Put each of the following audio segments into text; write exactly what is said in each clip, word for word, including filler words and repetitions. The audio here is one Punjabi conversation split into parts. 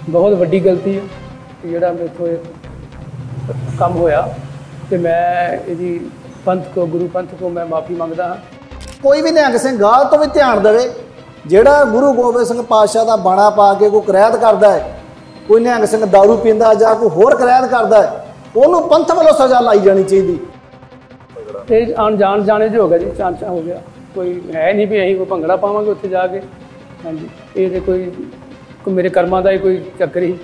बहुत वड्डी गलती है जिहड़ा मेरे तो काम होया ते मैं इहदी पंथ को गुरु पंथ को मैं माफ़ी मंगदा हाँ। कोई भी निहंग सिंह गाल तो भी ध्यान देवे जिहड़ा गुरु गोबिंद सिंह पातशाह दा बाणा पा के कोई करैत करदा है, कोई निहंग सिंह दारू पींदा जां कोई होर करैत करदा है, उहनूं पंथ वालों सज़ा लाई जानी चाहिए। ये अनजान जाने जो हो गया जी, चांचा हो गया, कोई है नहीं भी अं कोई भंगड़ा पावांगे उत्थे जाके। हाँ जी, ये तो कोई, कोई मेरे कर्मां दा ही कोई चक्कर ही।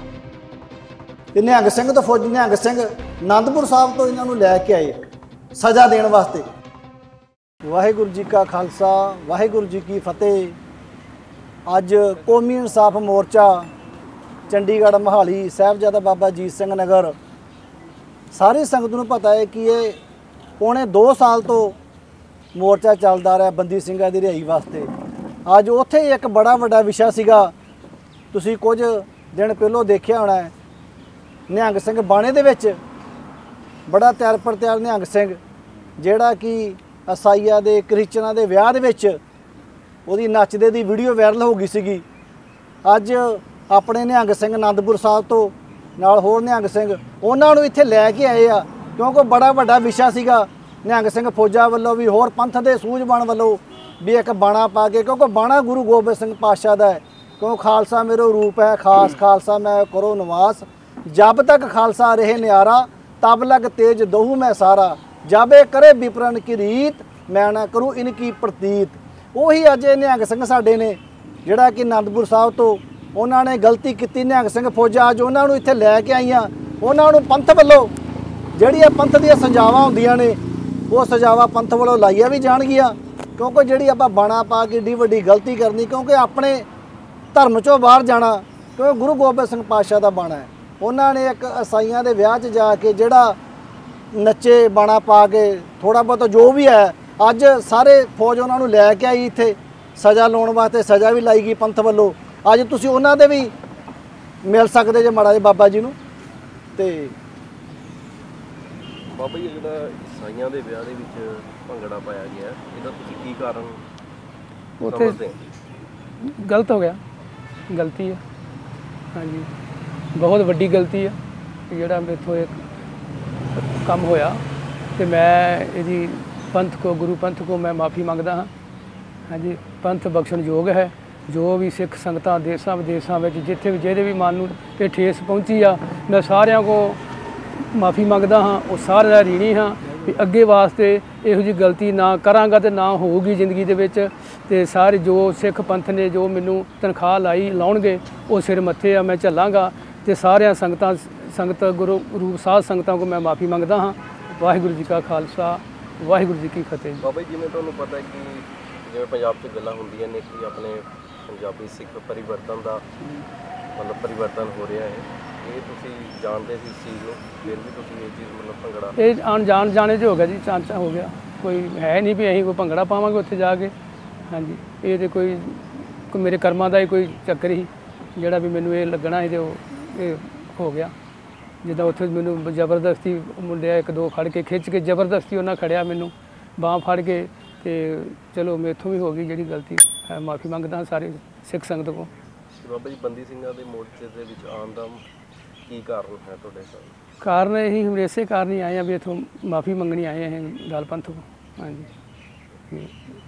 निहंग सिंह तो फौजी निहंग सिंह आनंदपुर साहब तो इन्हों लैके आए सज़ा देने वास्ते। वाहिगुरू जी का खालसा वाहिगुरू जी की फतेह। अज कौमी इंसाफ मोर्चा चंडीगढ़ मोहाली साहिबजादा बाबा अजीत सिंह नगर सारी संगत नूं पता है कि ये पौने दो साल तो मोर्चा चलता रहा बंदी ਸਿੰਘਾਂ ਦੀ रिहाई वास्ते। अज उत्थे एक बड़ा वड्डा विषय सीगा, तुसीं कुछ दिन पहलों देखिया होना है। निहंग सिंह बाणे दे विच बड़ा त्यार पर त्यार निहंग सिंह जिहड़ा कि ईसाईआ दे क्रिश्चनां दे विआह दे विच उहदी नੱਚਦੇ दी वीडियो वायरल हो गई सीगी। अज अपने निहंग सिंह आनंदपुर साहब तो नाल होर निहंग सिंह उन्हां नूं इत्थे लै के आए आ, क्योंकि बड़ा वड्डा विषय सीगा। निहंग सिंह फौजा वालों भी होर पंथ दे सूझबण वालों भी एक बाणा पा के, क्योंकि बाणा गुरु गोबिंद सिंह पातशाह दा है, क्यों खालसा मेरो रूप है खास खालसा मैं करो निवास, जब तक खालसा रहे न्यारा तब लग तेज दहू मैं सारा, जाबे करे विपरन की रीत मैं ना करूँ इनकी प्रतीत। उही अज निहंग सिंह साडे ने जिहड़ा कि आनंदपुर साहब तो उन्होंने गलती की। निहंग सिंह फौजा अज उन्होंने इत्थे लैके आईयां, उन्होंने पंथ वालों जिहड़ियां पंथ दीयां सजावां हुंदियां ने वो सजावां पंथ वालों लाइया भी जाणगियां, क्योंकि जिहड़ी आपां बाणा पा के एडी वड्डी गलती करनी, क्योंकि अपने धर्म चों बाहर जाना, क्योंकि गुरु गोबिंद सिंह पातशाह दा बाणा है। उन्होंने एक ईसाइयां दे विआह च जाके जिहड़ा नच्चे बाणा पा के थोड़ा बहुत जो भी है, अज सारे फौज उन्होंने लैके आई इत्थे सज़ा लाउण वास्ते, सज़ा भी लाई गई पंथ वालों। अज तुसीं उन्हां दे भी मिल सकदे जे माड़ा जे बाबा जी नूं। ते बाबा जी जिहड़ा ईसाइयां दे विआह दे विच भंगड़ा पाया गया इहदा तुसीं की कारण समझदे? गलत हो गया, गलती है। हाँ जी, बहुत वड्डी गलती है जिहड़ा मेरे तो एक काम होया ते मैं इहदी पंथ को गुरु पंथ को मैं माफ़ी मंगदा हाँ। हाँ जी, पंथ बख्शण योग है। जो भी सिख संगतां देसां विदेसां विच जिथे भी जिहदे भी मन नूं ते ठेस पहुंची आ, मैं सारिਆਂ को माफ़ी मंगदा हाँ। वो सारे दा ऋणी हाँ भी अगे वास्ते इहो जी गलती ना करांगा ते ना होऊगी जिंदगी दे विच। ते सारे जो सिख पंथ ने जो मैनू तनख्वाह लाई लाउणगे वो सिर मत्थे आ, मैं झल्लांगा। ते सारिਆਂ संगतां संगत गुरु रूप साध संगतां को मैं माफ़ी मंगदा हाँ। वाहिगुरू जी का खालसा वाहिगुरू जी की फतेह। बाबा जी जिवें तुहानूं पता है कि जिवें पंजाब 'च गल्लां हुंदियां ने कि अपने पंजाबी सिख परिवर्तन का मतलब परिवर्तन हो रहा है, ये तुसीं जानते सी इस चीज़ नूं, फिर भी तुसीं ये चीज़ मतलब भंगड़ा ये अनजान जाने जो हो गया जी, चांचा हो गया, कोई है नहीं भी अं कोई भंगड़ा पावांगे उत्थे जाके। हाँ जी, ये तो कोई, कोई मेरे कर्मां दा ही कोई चक्कर ही जिहड़ा भी मैनूं ये लगना ही तो ये हो गया। जिद्दां उत्थे मैनूं जबरदस्ती मुंडे एक दो फड़ के खिंच के जबरदस्ती उन्हां खड़िया मैनूं बांह फड़ के, तो चलो मेथों भी हो गई जी गलती, है माफ़ी मंगदा सारे सिख संगत को। बाबा जी बंदी ਸਿੰਘਾਂ ਦੇ मोर्चे ਦੇ ਵਿੱਚ ਆਉਣ ਦਾ ਕੀ ਕਾਰਨ है ਤੁਹਾਡੇ साथ? कारण यही हम इसे कारण ही आए हैं भी इतों माफ़ी मंगनी आए हैं दल पंथ को। हाँ जी,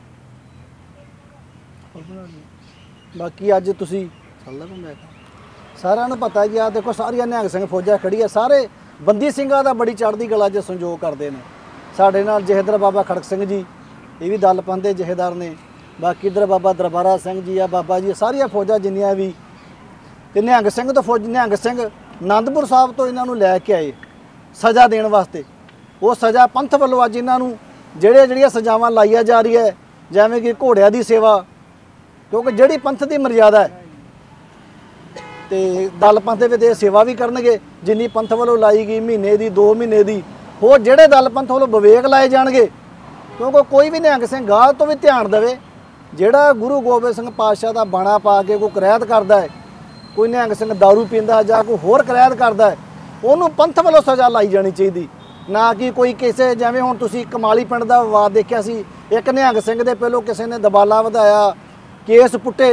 बाकी अज तुसीं सारिਆਂ ਨੂੰ पता है कि आ देखो सारिया निहंग सिंह फौजा खड़ी है, सारे बंदी ਸਿੰਘਾਂ ਦਾ बड़ी चढ़ती कला 'ਚ संजोग करते हैं। साढ़े नाल जहेदार बाबा खड़क सिंह जी ये भी दल पंथ के जहेदार ने, बाकी इधर बाबा दरबारा सिंह जी आ बाबा जी सारिया फौजा जिन्नियां भी, ते निहंग सिंह तो फौज निहंग सिंह आनंदपुर साहब तो इन्हों लैके आए सज़ा देने वास्ते। वो सज़ा पंथ वालों अज इन्हों ਜਿਹੜੀਆਂ ਜਿਹੜੀਆਂ सजावां लाइया जा रही है, जिवें कि घोड़िया की सेवा, क्योंकि जिहड़ी पंथ की मर्यादा है तो दल पंथ दे सेवा भी करनगे जिन्नी पंथ वालों लाई गई महीने की दो महीने की, होर जिहड़े दल पंथ वालों विवेक लाए जाणगे। क्योंकि कोई भी निहंग सिंह गाल तो भी ध्यान देवे जिहड़ा गुरु गोबिंद सिंह पातशाह का बाणा पा के कोई करैत करदा है, कोई निहंग सिंह दारू पींदा जां कोई होर करैत करदा है, उन्होंने पंथ वालों सज़ा लाई जानी चाहिए, ना कि कोई किसी जिवें हुण तुसीं कमाली पिंड दा विवाद देखिया सी, एक निहंग सिंह दे पहलों किसी ने दबाला वधाया, केस पुट्टे,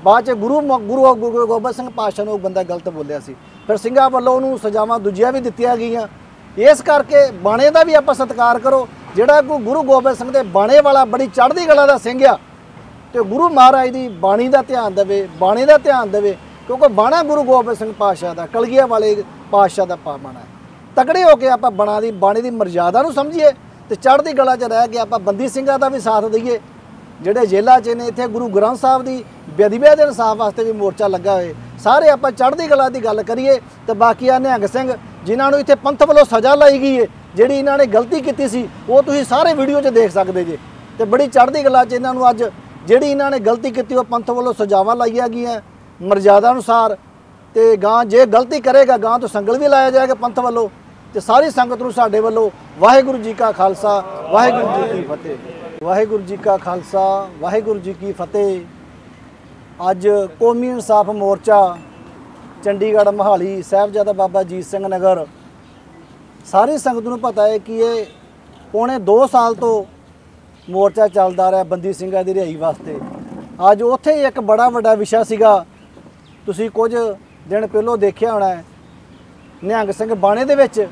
ਬਾਅਦ 'ਚ ਗੁਰੂ ਮ- ਗੁਰੂ ਗੁਰੂ ਗੋਬਿੰਦ ਸਿੰਘ ਪਾਤਸ਼ਾਹ ਨੂੰ ਉਹ ਬੰਦਾ ਗਲਤ ਬੋਲਿਆ ਸੀ। ਫਿਰ ਸਿੰਘਾਂ ਵੱਲੋਂ ਉਹਨੂੰ ਸਜ਼ਾਵਾਂ ਦੂਜੀਆਂ ਵੀ ਦਿੱਤੀਆਂ ਗਈਆਂ। ਇਸ ਕਰਕੇ ਬਾਣੇ ਦਾ ਵੀ ਆਪਾਂ ਸਤਿਕਾਰ ਕਰੋ। ਜਿਹੜਾ ਕੋਈ ਗੁਰੂ ਗੋਬਿੰਦ ਸਿੰਘ ਦੇ ਬਾਣੇ ਵਾਲਾ ਬੜੀ ਚੜ੍ਹਦੀ ਕਲਾ ਦਾ ਸਿੰਘ ਆ, ਤੇ ਗੁਰੂ ਮਹਾਰਾਜ ਦੀ ਬਾਣੀ ਦਾ ਧਿਆਨ ਦੇਵੇ, ਬਾਣੇ ਦਾ ਧਿਆਨ ਦੇਵੇ, ਕਿਉਂਕਿ ਬਾਣਾ ਗੁਰੂ ਗੋਬਿੰਦ ਸਿੰਘ ਪਾਤਸ਼ਾਹ ਦਾ, ਕਲਗੀਆਂ ਵਾਲੇ ਪਾਤਸ਼ਾਹ ਦਾ ਪਾ ਬਾਣਾ ਹੈ। ਤਕੜੇ ਹੋ ਕੇ ਆਪਾਂ ਬਣਾ ਦੀ ਬਾਣੀ ਦੀ ਮਰਜ਼ਾਦਾ ਨੂੰ ਸਮਝੀਏ ਤੇ ਚੜ੍ਹਦੀ ਕਲਾ 'ਚ ਰਹਿ ਕੇ ਆਪਾਂ ਬੰਦੀ ਸਿੰਘਾਂ ਦਾ ਵੀ ਸਾਥ ਦਈਏ। ਜਿਹੜੇ ਜੇਲ੍ਹਾਂ 'ਚ ਨੇ, ਇੱਥੇ ਗੁਰੂ ਗ੍ਰੰਥ ਸਾਹਿਬ ਦੀ ਬੇਅਦਬੀ ਦੇ ਇਨਸਾਫ ਵਾਸਤੇ ਵੀ ਮੋਰਚਾ ਲੱਗਾ ਹੋਏ। ਸਾਰੇ ਆਪਾਂ ਚੜ੍ਹਦੀ ਕਲਾ ਦੀ ਗੱਲ ਕਰੀਏ। ਤੇ ਬਾਕੀ ਆ ਨਿਹੰਗ ਸਿੰਘ ਜਿਨ੍ਹਾਂ ਨੂੰ ਇੱਥੇ ਪੰਥ ਵੱਲੋਂ ਸਜ਼ਾ ਲਾਈ ਗਈ ਹੈ, ਜਿਹੜੀ ਇਹਨਾਂ ਨੇ ਗਲਤੀ ਕੀਤੀ ਸੀ, ਉਹ ਤੁਸੀਂ ਸਾਰੇ ਵੀਡੀਓ 'ਚ ਦੇਖ ਸਕਦੇ ਜੇ। ਤੇ ਬੜੀ ਚੜ੍ਹਦੀ ਕਲਾ 'ਚ ਇਹਨਾਂ ਨੂੰ ਅੱਜ ਜਿਹੜੀ ਇਹਨਾਂ ਨੇ ਗਲਤੀ ਕੀਤੀ ਉਹ ਪੰਥ ਵੱਲੋਂ ਸਜ਼ਾਵਾਂ ਲਾਈਆਂ ਗਈਆਂ ਮਰਜ਼ਾਦਾ ਅਨੁਸਾਰ। ਤੇ ਗਾਂ ਜੇ ਗਲਤੀ ਕਰੇਗਾ ਗਾਂ ਤੋਂ ਸੰਗਲ ਵੀ ਲਾਇਆ ਜਾਏਗਾ ਪੰਥ ਵੱਲੋਂ। ਤੇ ਸਾਰੀ ਸੰਗਤ ਨੂੰ ਸਾਡੇ ਵੱਲੋਂ ਵਾਹਿਗੁਰੂ ਜੀ ਕਾ ਖਾਲਸਾ, ਵਾਹਿਗੁਰੂ ਜੀ ਕੀ ਫਤਿਹ। ਵਾਹਿਗੁਰੂ ਜੀ ਕਾ ਖਾਲਸਾ, ਵਾਹਿਗੁਰੂ ਜੀ ਕੀ ਫਤਿਹ। ਅੱਜ ਕੌਮੀ ਇਨਸਾਫ ਮੋਰਚਾ ਚੰਡੀਗੜ੍ਹ ਮੋਹਾਲੀ ਸਾਹਿਬਜ਼ਾਦਾ ਬਾਬਾ ਅਜੀਤ ਸਿੰਘ ਨਗਰ, ਸਾਰੀ ਸੰਗਤ ਨੂੰ ਪਤਾ ਹੈ ਕਿ ਇਹ ਪੌਣੇ ਦੋ ਸਾਲ ਤੋਂ ਮੋਰਚਾ ਚੱਲਦਾ ਰਿਹਾ ਬੰਦੀ ਸਿੰਘਾਂ ਦੀ ਰਿਹਾਈ ਵਾਸਤੇ। ਅੱਜ ਉੱਥੇ ਹੀ ਇੱਕ ਬੜਾ ਵੱਡਾ ਵਿਸ਼ਾ ਸੀਗਾ, ਤੁਸੀਂ ਕੁਝ ਦਿਨ ਪਹਿਲੋਂ ਦੇਖਿਆ ਹੋਣਾ ਹੈ। ਨਿਹੰਗ ਸਿੰਘ ਬਾਣੇ ਦੇ ਵਿੱਚ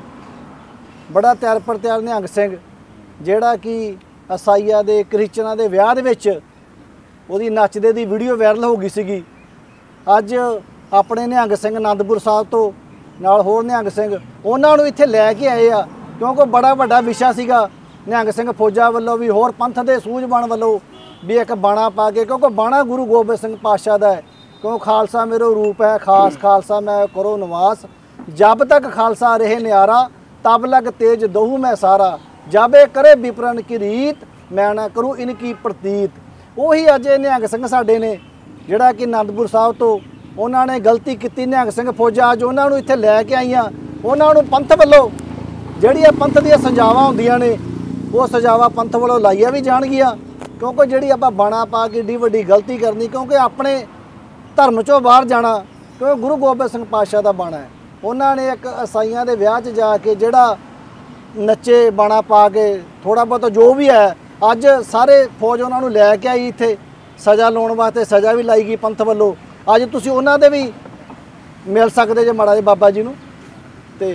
ਬੜਾ ਤਿਆਰ ਪਰ ਤਿਆਰ ਨਿਹੰਗ ਸਿੰਘ, ਜਿਹੜਾ ਕਿ ਈਸਾਈਆਂ ਦੇ ਕ੍ਰਿਸਚਨਾਂ ਦੇ ਵਿਆਹ ਦੇ ਵਿੱਚ ਉਹਦੀ ਨੱਚਦੇ ਦੀ ਵੀਡੀਓ ਵਾਇਰਲ ਹੋ ਗਈ ਸੀਗੀ। ਅੱਜ ਆਪਣੇ ਨਿਹੰਗ ਸਿੰਘ ਅਨੰਦਪੁਰ ਸਾਹਿਬ ਤੋਂ ਨਾਲ ਹੋਰ ਨਿਹੰਗ ਸਿੰਘ ਉਹਨਾਂ ਨੂੰ ਇੱਥੇ ਲੈ ਕੇ ਆਏ ਆ, ਕਿਉਂਕਿ ਬੜਾ ਵੱਡਾ ਵਿਸ਼ਾ ਸੀਗਾ। ਨਿਹੰਗ ਸਿੰਘ ਫੌਜਾਂ ਵੱਲੋਂ ਵੀ, ਹੋਰ ਪੰਥ ਦੇ ਸੂਝਵਾਨ ਵੱਲੋਂ ਵੀ ਇੱਕ ਬਾਣਾ ਪਾ ਕੇ, ਕਿਉਂਕਿ ਬਾਣਾ ਗੁਰੂ ਗੋਬਿੰਦ ਸਿੰਘ ਪਾਤਸ਼ਾਹ ਦਾ ਹੈ। ਕਿਉਂ ਖਾਲਸਾ ਮੇਰੋ ਰੂਪ ਹੈ ਖਾਸ, ਖਾਲਸਾ ਮੈਂ ਕਰੋ ਨਿਵਾਸ, ਜਬ ਤੱਕ ਖਾਲਸਾ ਰਹੇ ਨਿਆਰਾ, ਤਬ ਲਗ ਤੇਜ ਦਹੂ ਮੈਂ ਸਾਰਾ, ਜਾਬੇ ਕਰੇ ਵਿਪਰਨ ਕੀ ਰੀਤ, ਮੈਂ ਨਾ ਕਰੂੰ ਇਨਕੀ ਪ੍ਰਤੀਤ। ਉਹੀ ਅੱਜ ਇਹ ਨਿਹੰਗ ਸਿੰਘ ਸਾਡੇ ਨੇ, ਜਿਹੜਾ ਕਿ ਅਨੰਦਪੁਰ ਸਾਹਿਬ ਤੋਂ ਉਹਨਾਂ ਨੇ ਗਲਤੀ ਕੀਤੀ। ਨਿਹੰਗ ਸਿੰਘ ਫੌਜਾਂ ਅੱਜ ਉਹਨਾਂ ਨੂੰ ਇੱਥੇ ਲੈ ਕੇ ਆਈਆਂ। ਉਹਨਾਂ ਨੂੰ ਪੰਥ ਵੱਲੋਂ ਜਿਹੜੀਆਂ ਪੰਥ ਦੀਆਂ ਸਜ਼ਾਵਾਂ ਹੁੰਦੀਆਂ ਨੇ, ਉਹ ਸਜ਼ਾਵਾਂ ਪੰਥ ਵੱਲੋਂ ਲਾਈਆਂ ਵੀ ਜਾਣਗੀਆਂ। ਕਿਉਂਕਿ ਜਿਹੜੀ ਆਪਾਂ ਬਾਣਾ ਪਾ ਕੇ ਏਡੀ ਵੱਡੀ ਗਲਤੀ ਕਰਨੀ, ਕਿਉਂਕਿ ਆਪਣੇ ਧਰਮ 'ਚੋਂ ਬਾਹਰ ਜਾਣਾ, ਕਿਉਂਕਿ ਗੁਰੂ ਗੋਬਿੰਦ ਸਿੰਘ ਪਾਤਸ਼ਾਹ ਦਾ ਬਾਣਾ ਹੈ। ਉਹਨਾਂ ਨੇ ਇੱਕ ਈਸਾਈਆਂ ਦੇ ਵਿਆਹ 'ਚ ਜਾ ਕੇ ਜਿਹੜਾ ਨੱਚੇ ਬਾਣਾ ਪਾ ਕੇ ਥੋੜ੍ਹਾ ਬਹੁਤ ਜੋ ਵੀ ਹੈ, ਅੱਜ ਸਾਰੇ ਫੌਜ ਉਹਨਾਂ ਨੂੰ ਲੈ ਕੇ ਆਈ ਇੱਥੇ ਸਜ਼ਾ ਲਾਉਣ ਵਾਸਤੇ। ਸਜ਼ਾ ਵੀ ਲਾਈ ਗਈ ਪੰਥ ਵੱਲੋਂ। ਅੱਜ ਤੁਸੀਂ ਉਹਨਾਂ ਦੇ ਵੀ ਮਿਲ ਸਕਦੇ ਜੇ ਮਾੜਾ ਜੇ ਬਾਬਾ ਜੀ ਨੂੰ। ਤੇ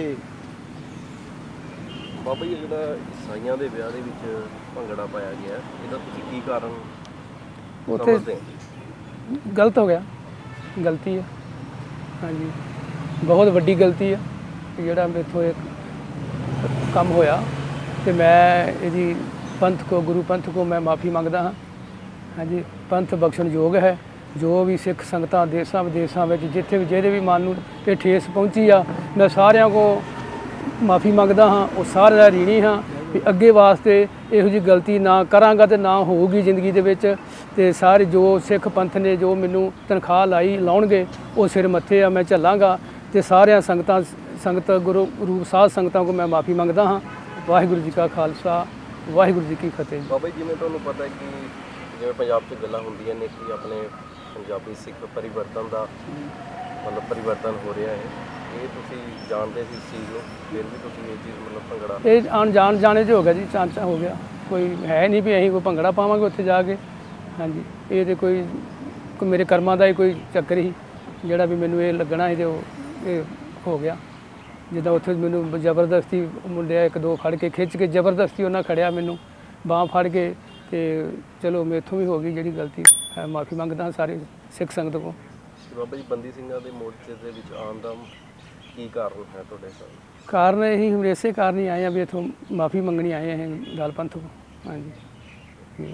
ਬਾਬਾ ਜੀ ਜਿਹੜਾ ਈਸਾਈਆਂ ਦੇ ਵਿਆਹ ਦੇ ਵਿੱਚ ਭੰਗੜਾ ਪਾਇਆ ਗਿਆ, ਇਹਦਾ ਤੁਸੀਂ ਕੀ ਕਾਰਨ ਉੱਥੇ ਸਮਝਦੇ ਹੋ? ਗਲਤ ਹੋ ਗਿਆ, ਗਲਤੀ ਹੈ। ਹਾਂਜੀ, ਬਹੁਤ ਵੱਡੀ ਗਲਤੀ ਹੈ ਜਿਹੜਾ ਮੇਥੋਂ ਇੱਕ ਕੰਮ ਹੋਇਆ। ਤੇ ਮੈਂ ਇਹਦੀ ਪੰਥ ਕੋ, ਗੁਰੂ ਪੰਥ ਕੋ ਮੈਂ ਮਾफ़ੀ ਮੰਗਦਾ ਹਾਂ। ਹਾਂਜੀ, ਪੰਥ ਬਖਸ਼ਣਯੋਗ ਹੈ। ਜੋ ਵੀ ਸਿੱਖ ਸੰਗਤਾਂ ਦੇਸ਼ਾਂ ਵਿਦੇਸ਼ਾਂ ਵਿੱਚ ਜਿੱਥੇ ਵੀ ਜਿਹਦੇ ਵੀ ਮਨ ਨੂੰ ਤੇ ਠੇਸ ਪਹੁੰਚੀ ਆ, ਮੈਂ ਸਾਰਿਆਂ ਕੋ ਮਾफ़ੀ ਮੰਗਦਾ ਹਾਂ। ਉਹ ਸਾਰਿਆਂ ਦਾ ਰੀਣੀ ਹਾਂ ਵੀ ਅੱਗੇ ਵਾਸਤੇ ਇਹੋ ਜਿਹੀ ਗਲਤੀ ਨਾ ਕਰਾਂਗਾ ਤੇ ਨਾ ਹੋਊਗੀ ਜ਼ਿੰਦਗੀ ਦੇ ਵਿੱਚ। ਤੇ ਸਾਰੇ ਜੋ ਸਿੱਖ ਪੰਥ ਨੇ ਜੋ ਮੈਨੂੰ ਤਨਖਾਹ ਲਾਈ ਲਾਉਣਗੇ, ਉਹ ਸਿਰ ਮੱਥੇ ਆ, ਮੈਂ ਝੱਲਾਂਗਾ। ਤੇ ਸਾਰਿਆਂ ਸੰਗਤਾਂ ਸੰਗਤ ਗੁਰੂ ਰੂਪ ਸਾਧ ਸੰਗਤਾਂ ਕੋ ਮੈਂ ਮਾफ़ੀ ਮੰਗਦਾ ਹਾਂ। ਵਾਹਿਗੁਰੂ ਜੀ ਕਾ ਖਾਲਸਾ, ਵਾਹਿਗੁਰੂ ਜੀ ਕੀ ਫਤਿਹ। ਬਾਬਾ ਜੀ, ਜਿਵੇਂ ਤੁਹਾਨੂੰ ਪਤਾ ਹੈ ਕਿ ਜਿਵੇਂ ਪੰਜਾਬ 'ਚ ਗੱਲਾਂ ਹੁੰਦੀਆਂ ਨੇ ਕਿ ਆਪਣੇ ਪੰਜਾਬੀ ਸਿੱਖ ਪਰਿਵਰਤਨ ਦਾ ਮਤਲਬ ਪਰਿਵਰਤਨ ਹੋ ਰਿਹਾ ਹੈ, ਇਹ ਤੁਸੀਂ ਜਾਣਦੇ ਸੀ ਇਸ ਚੀਜ਼ ਨੂੰ, ਫਿਰ ਵੀ ਤੁਸੀਂ ਇਹ ਚੀਜ਼ ਮਤਲਬ ਭੰਗੜਾ ਇਹ ਅਣਜਾਣ ਜਾਣੇ 'ਚ ਹੋ ਗਿਆ ਜੀ, ਚਾਂਚਾ ਹੋ ਗਿਆ। ਕੋਈ ਹੈ ਨਹੀਂ ਵੀ ਅਸੀਂ ਕੋਈ ਭੰਗੜਾ ਪਾਵਾਂਗੇ ਉੱਥੇ ਜਾ ਕੇ। ਹਾਂਜੀ, ਇਹ ਤਾਂ ਕੋਈ ਕੋਈ ਮੇਰੇ ਕਰਮਾਂ ਦਾ ਹੀ ਕੋਈ ਚੱਕਰ ਹੀ, ਜਿਹੜਾ ਵੀ ਮੈਨੂੰ ਇਹ ਲੱਗਣਾ ਸੀ ਤੇ ਉਹ ਇਹ ਹੋ ਗਿਆ। ਜਿੱਦਾਂ ਉੱਥੇ ਮੈਨੂੰ ਜ਼ਬਰਦਸਤੀ ਮੁੰਡਿਆ ਇੱਕ ਦੋ ਫੜ ਕੇ ਖਿੱਚ ਕੇ ਜ਼ਬਰਦਸਤੀ ਉਹਨਾਂ ਖੜਿਆ ਮੈਨੂੰ ਬਾਂਹ ਫੜ ਕੇ। ਤੇ ਚਲੋ ਮੇਥੋਂ ਵੀ ਹੋ ਗਈ ਜਿਹੜੀ ਗਲਤੀ ਹੈ, ਮਾफ़ੀ ਮੰਗਦਾ ਸਾਰੇ ਸਿੱਖ ਸੰਗਤ ਕੋਲ। ਬਾਬਾ ਜੀ, ਬੰਦੀ ਸਿੰਘਾਂ ਦੇ ਮੋਰਚੇ ਦੇ ਵਿੱਚ ਆਉਣ ਦਾ ਕੀ ਕਾਰਨ ਹੈ ਤੁਹਾਡੇ ਹਿਸਾਬ? ਕਾਰਨ ਇਹੀ ਹੁਣ ਇਸੇ ਕਾਰਨ ਹੀ ਆਏ ਆ ਵੀ ਇੱਥੋਂ ਮਾफ़ੀ ਮੰਗਣੀ ਆਏ ਆ ਗੱਲ ਪੰਥ ਕੋਲ। ਹਾਂਜੀ,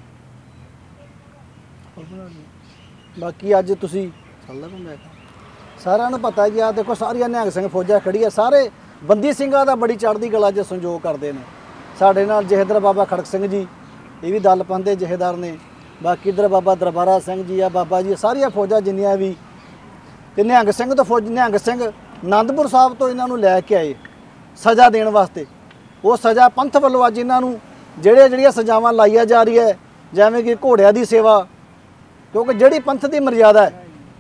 ਬਾਕੀ ਅੱਜ ਤੁਸੀਂ ਸਾਰਿਆਂ ਨੂੰ ਪਤਾ ਕਿ ਆ ਦੇਖੋ ਸਾਰੀਆਂ ਨਿਹੰਗ ਸਿੰਘ ਫੌਜਾਂ ਖੜੀ ਆ, ਸਾਰੇ ਬੰਦੀ ਸਿੰਘਾਂ ਦਾ ਬੜੀ ਚੜ੍ਹਦੀ ਕਲਾ 'ਚ ਸੰਯੋਗ ਕਰਦੇ ਨੇ। ਸਾਡੇ ਨਾਲ ਜਹੇਦਾਰ ਬਾਬਾ ਖੜਕ ਸਿੰਘ ਜੀ, ਇਹ ਵੀ ਦਲ ਪੰਥ ਦੇ ਜਹੇਦਾਰ ਨੇ। ਬਾਕੀ ਇੱਧਰ ਬਾਬਾ ਦਰਬਾਰਾ ਸਿੰਘ ਜੀ ਆ, ਬਾਬਾ ਜੀ, ਸਾਰੀਆਂ ਫੌਜਾਂ ਜਿੰਨੀਆਂ ਵੀ। ਤੇ ਨਿਹੰਗ ਸਿੰਘ ਤੋਂ ਫੌਜ ਨਿਹੰਗ ਸਿੰਘ ਅਨੰਦਪੁਰ ਸਾਹਿਬ ਤੋਂ ਇਹਨਾਂ ਨੂੰ ਲੈ ਕੇ ਆਏ ਸਜ਼ਾ ਦੇਣ ਵਾਸਤੇ। ਉਹ ਸਜ਼ਾ ਪੰਥ ਵੱਲੋਂ ਅੱਜ ਇਹਨਾਂ ਨੂੰ ਜਿਹੜੇ ਜਿਹੜੀਆਂ ਸਜ਼ਾਵਾਂ ਲਾਈਆਂ ਜਾ ਰਹੀ ਹੈ, ਜਿਵੇਂ ਕਿ ਘੋੜਿਆਂ ਦੀ ਸੇਵਾ, ਕਿਉਂਕਿ ਜਿਹੜੀ ਪੰਥ ਦੀ ਮਰਜ਼ਾਦਾ ਹੈ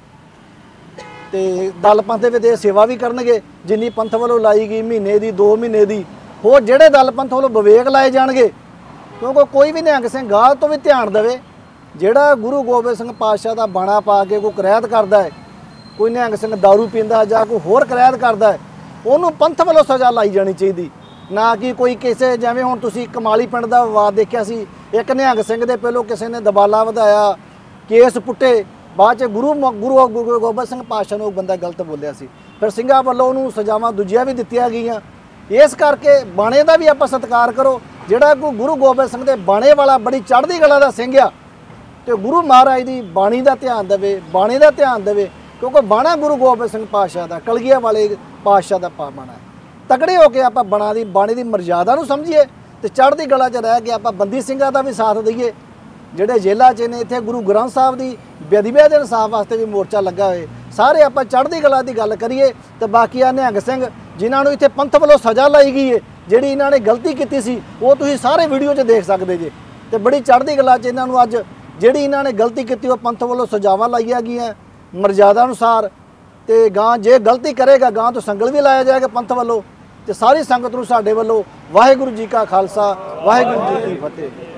ਤੇ ਦਲ ਪੰਥ ਦੇ ਵਿੱਚ ਇਹ ਸੇਵਾ ਵੀ ਕਰਨਗੇ ਜਿੰਨੀ ਪੰਥ ਵੱਲੋਂ ਲਾਈ ਗਈ, ਮਹੀਨੇ ਦੀ ਦੋ ਮਹੀਨੇ ਦੀ। ਹੋਰ ਜਿਹੜੇ ਦਲ ਪੰਥ ਵੱਲੋਂ ਵਿਵੇਕ ਲਾਏ ਜਾਣਗੇ, ਕਿਉਂਕਿ ਕੋਈ ਵੀ ਨਿਹੰਗ ਸਿੰਘ ਗਾਹ ਤੋਂ ਵੀ ਧਿਆਨ ਦੇਵੇ ਜਿਹੜਾ ਗੁਰੂ ਗੋਬਿੰਦ ਸਿੰਘ ਪਾਤਸ਼ਾਹ ਦਾ ਬਾਣਾ ਪਾ ਕੇ ਕੋਈ ਕਰਾਇਤ ਕਰਦਾ ਹੈ, ਕੋਈ ਨਿਹੰਗ ਸਿੰਘ ਦਾਰੂ ਪੀਂਦਾ ਜਾਂ ਕੋਈ ਹੋਰ ਕਰਾਇਤ ਕਰਦਾ ਹੈ, ਉਹਨੂੰ ਪੰਥ ਵੱਲੋਂ ਸਜ਼ਾ ਲਾਈ ਜਾਣੀ ਚਾਹੀਦੀ, ਨਾ ਕਿ ਕੋਈ ਕਿਸੇ ਜਿਵੇਂ ਹੁਣ ਤੁਸੀਂ ਕਮਾਲੀ ਪਿੰਡ ਦਾ ਵਿਵਾਦ ਦੇਖਿਆ ਸੀ, ਇੱਕ ਨਿਹੰਗ ਸਿੰਘ ਦੇ ਪਹਿਲੋਂ ਕਿਸੇ ਨੇ ਦਬਾਲਾ ਵਧਾਇਆ, ਕੇਸ ਪੁੱਟੇ, ਬਾਅਦ 'ਚ ਗੁਰੂ ਗੁਰੂ ਗੁਰੂ ਗੋਬਿੰਦ ਸਿੰਘ ਪਾਤਸ਼ਾਹ ਨੂੰ ਉਹ ਬੰਦਾ ਗਲਤ ਬੋਲਿਆ ਸੀ, ਫਿਰ ਸਿੰਘਾਂ ਵੱਲੋਂ ਉਹਨੂੰ ਸਜ਼ਾਵਾਂ ਦੂਜੀਆਂ ਵੀ ਦਿੱਤੀਆਂ ਗਈਆਂ। ਇਸ ਕਰਕੇ ਬਾਣੇ ਦਾ ਵੀ ਆਪਾਂ ਸਤਿਕਾਰ ਕਰੋ। ਜਿਹੜਾ ਕੋਈ ਗੁਰੂ ਗੋਬਿੰਦ ਸਿੰਘ ਦੇ ਬਾਣੇ ਵਾਲਾ ਬੜੀ ਚੜ੍ਹਦੀ ਕਲਾ ਦਾ ਸਿੰਘ ਆ, ਤੇ ਗੁਰੂ ਮਹਾਰਾਜ ਦੀ ਬਾਣੀ ਦਾ ਧਿਆਨ ਦੇਵੇ, ਬਾਣੇ ਦਾ ਧਿਆਨ ਦੇਵੇ, ਕਿਉਂਕਿ ਬਾਣਾ ਗੁਰੂ ਗੋਬਿੰਦ ਸਿੰਘ ਪਾਤਸ਼ਾਹ ਦਾ, ਕਲਗੀਆਂ ਵਾਲੇ ਪਾਤਸ਼ਾਹ ਦਾ ਪਾ ਬਾਣਾ ਹੈ। ਤਕੜੇ ਹੋ ਕੇ ਆਪਾਂ ਬਣਾ ਦੀ ਬਾਣੀ ਦੀ ਮਰਜ਼ਾਦਾ ਨੂੰ ਸਮਝੀਏ ਤੇ ਚੜ੍ਹਦੀ ਕਲਾ 'ਚ ਰਹਿ ਕੇ ਆਪਾਂ ਬੰਦੀ ਸਿੰਘਾਂ ਦਾ ਵੀ ਸਾਥ ਦਈਏ ਜਿਹੜੇ ਜੇਲ੍ਹਾਂ 'ਚ ਨੇ। ਇੱਥੇ ਗੁਰੂ ਗ੍ਰੰਥ ਸਾਹਿਬ ਦੀ ਬੇਅਦਬੀ ਦੇ ਇਨਸਾਫ ਵਾਸਤੇ ਵੀ ਮੋਰਚਾ ਲੱਗਾ ਹੋਏ। ਸਾਰੇ ਆਪਾਂ ਚੜ੍ਹਦੀ ਕਲਾ ਦੀ ਗੱਲ ਕਰੀਏ ਤੇ ਬਾਕੀ ਆ ਨਿਹੰਗ ਸਿੰਘ ਜਿਨ੍ਹਾਂ ਨੂੰ ਇੱਥੇ ਪੰਥ ਵੱਲੋਂ ਸਜ਼ਾ ਲਾਈ ਗਈ ਹੈ, ਜਿਹੜੀ ਇਹਨਾਂ ਨੇ ਗਲਤੀ ਕੀਤੀ ਸੀ, ਉਹ ਤੁਸੀਂ ਸਾਰੇ ਵੀਡੀਓ 'ਚ ਦੇਖ ਸਕਦੇ ਜੇ। ਤੇ ਬੜੀ ਚੜ੍ਹਦੀ ਕਲਾ 'ਚ ਇਹਨਾਂ ਨੂੰ ਅੱਜ ਜਿਹੜੀ ਇਹਨਾਂ ਨੇ ਗਲਤੀ ਕੀਤੀ ਉਹ ਪੰਥ ਵੱਲੋਂ ਸਜ਼ਾਵਾਂ ਲਾਈਆਂ ਗਈਆਂ ਮਰਜ਼ਾਦਾ ਅਨੁਸਾਰ। ਤੇ ਗਾਂ ਜੇ ਗਲਤੀ ਕਰੇਗਾ ਗਾਂ ਤੋਂ ਸੰਗਲ ਵੀ ਲਾਇਆ ਜਾਏਗਾ ਪੰਥ ਵੱਲੋਂ। ਤੇ ਸਾਰੀ ਸੰਗਤ ਨੂੰ ਸਾਡੇ ਵੱਲੋਂ ਵਾਹਿਗੁਰੂ ਜੀ ਕਾ ਖਾਲਸਾ, ਵਾਹਿਗੁਰੂ ਜੀ ਕੀ ਫਤਿਹ।